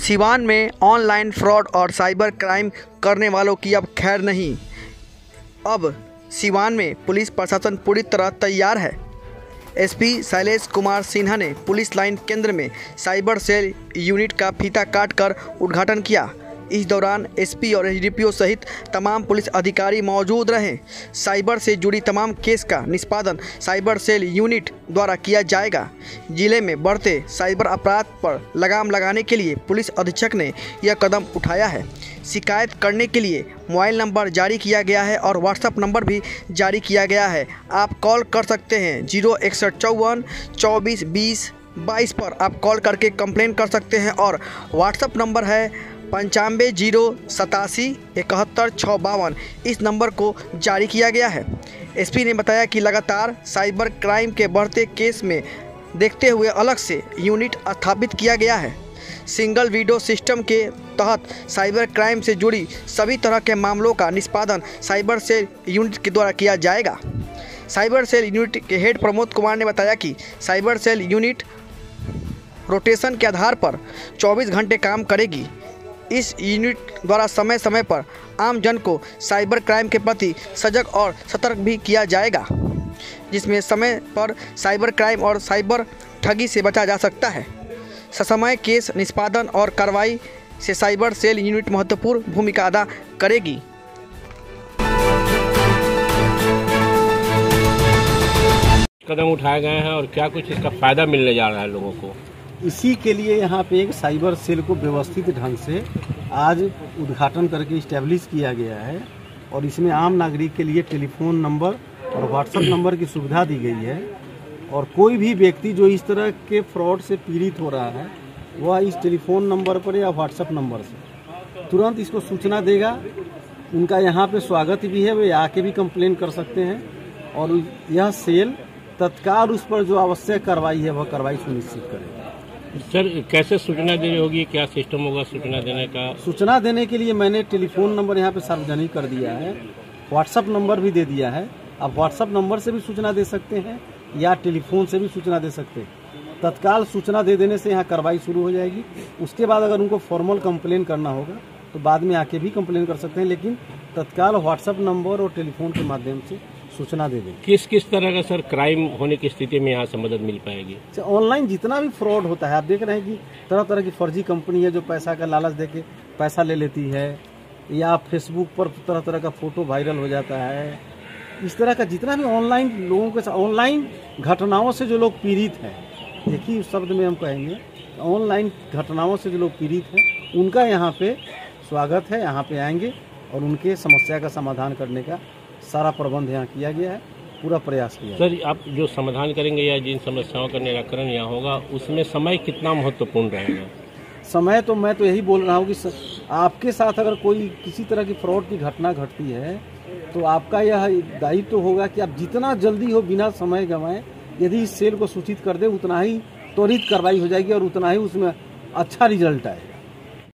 सिवान में online fraud और cyber crime करने वालों की अब खैर नहीं। अब सिवान में पुलिस प्रशासन पूरी तरह तैयार है। एसपी शैलेश कुमार सिन्हा ने पुलिस लाइन केंद्र में साइबर सेल यूनिट का फीता काटकर उद्घाटन किया। इस दौरान एसपी और एसडीपीओ सहित तमाम पुलिस अधिकारी मौजूद रहे। साइबर से जुड़ी तमाम केस का निष्पादन साइबर सेल यूनिट द्वारा किया जाएगा। जिले में बढ़ते साइबर अपराध पर लगाम लगाने के लिए पुलिस अधीक्षक ने यह कदम उठाया है। शिकायत करने के लिए मोबाइल नंबर जारी किया गया है और व्हाट्सएप नंबर भी जारी किया गया है। आप कॉल कर सकते हैं 06154 24 20 22 पर आप कॉल करके कंप्लेन कर सकते हैं और व्हाट्सएप नंबर है 9508717652। इस नंबर को जारी किया गया है। एसपी ने बताया कि लगातार साइबर क्राइम के बढ़ते केस में देखते हुए अलग से यूनिट स्थापित किया गया है। सिंगल विंडो सिस्टम के तहत साइबर क्राइम से जुड़ी सभी तरह के मामलों का निष्पादन साइबर सेल यूनिट के द्वारा किया जाएगा। साइबर सेल यूनिट के हेड प्रमोद कुमार ने बताया कि साइबर सेल यूनिट रोटेशन के आधार पर 24 घंटे काम करेगी। इस यूनिट द्वारा समय समय पर आम जन को साइबर क्राइम के प्रति सजग और सतर्क भी किया जाएगा, जिसमें समय पर साइबर क्राइम और साइबर ठगी से बचा जा सकता है। ससमय केस निष्पादन और कार्रवाई से साइबर सेल यूनिट महत्वपूर्ण भूमिका अदा करेगी। कदम उठाए गए हैं और क्या कुछ इसका फायदा मिलने जा रहा है लोगों को, इसी के लिए यहाँ पे एक साइबर सेल को व्यवस्थित ढंग से आज उद्घाटन करके इस्टेब्लिश किया गया है और इसमें आम नागरिक के लिए टेलीफोन नंबर और व्हाट्सएप नंबर की सुविधा दी गई है। और कोई भी व्यक्ति जो इस तरह के फ्रॉड से पीड़ित हो रहा है वह इस टेलीफोन नंबर पर या व्हाट्सएप नंबर से तुरंत इसको सूचना देगा। उनका यहाँ पे स्वागत भी है, वे आके भी कंप्लेन कर सकते हैं और यह सेल तत्काल उस पर जो आवश्यक कार्रवाई है वह कार्रवाई सुनिश्चित करेगा। सर कैसे सूचना देनी होगी, क्या सिस्टम होगा सूचना देने का? सूचना देने के लिए मैंने टेलीफोन नंबर यहाँ पे सार्वजनिक कर दिया है, व्हाट्सएप नंबर भी दे दिया है। आप व्हाट्सएप नंबर से भी सूचना दे सकते हैं या टेलीफोन से भी सूचना दे सकते हैं। तत्काल सूचना दे देने से यहाँ कार्रवाई शुरू हो जाएगी। उसके बाद अगर उनको फॉर्मल कंप्लेन करना होगा तो बाद में आके भी कंप्लेन कर सकते हैं, लेकिन तत्काल व्हाट्सएप नंबर और टेलीफोन के माध्यम से सूचना दे दें। किस किस तरह का सर क्राइम होने की स्थिति में यहाँ से मदद मिल पाएगी? ऑनलाइन जितना भी फ्रॉड होता है, आप देख रहे हैं कि तरह तरह की फर्जी कंपनी है जो पैसा का लालच देके पैसा ले लेती है, या फेसबुक पर तरह तरह का फोटो वायरल हो जाता है। इस तरह का जितना भी ऑनलाइन लोगों के ऑनलाइन घटनाओं से जो लोग पीड़ित हैं, एक ही शब्द में हम कहेंगे ऑनलाइन घटनाओं से जो लोग पीड़ित हैं उनका यहाँ पे स्वागत है। यहाँ पे आएंगे और उनके समस्या का समाधान करने का सारा प्रबंध यहाँ किया गया है, पूरा प्रयास किया। सर आप जो समाधान करेंगे या जिन समस्याओं का निराकरण यहाँ होगा उसमें समय कितना महत्वपूर्ण रहेगा? समय तो मैं तो यही बोल रहा हूँ कि आपके साथ अगर कोई किसी तरह की फ्रॉड की घटना घटती है तो आपका यह दायित्व तो होगा कि आप जितना जल्दी हो बिना समय गंवाए यदि इस सेल को सूचित कर दे उतना ही त्वरित कार्रवाई हो जाएगी और उतना ही उसमें अच्छा रिजल्ट आएगा।